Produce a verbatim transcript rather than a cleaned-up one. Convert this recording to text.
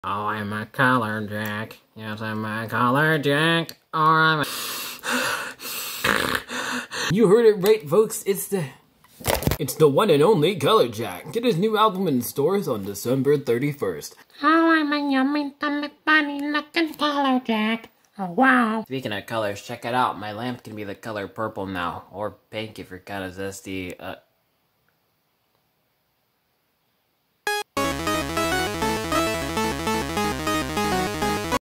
Oh, I'm a color jack. Yes, I'm a color jack. Or I'm a... You heard it right, folks. It's the... It's the one and only Color Jack. Get his new album in stores on December thirty-first. Oh, I'm a yummy, tummy, funny looking color jack. Oh, wow. Speaking of colors, check it out. My lamp can be the color purple now. Or pink if you're kind of zesty. Uh,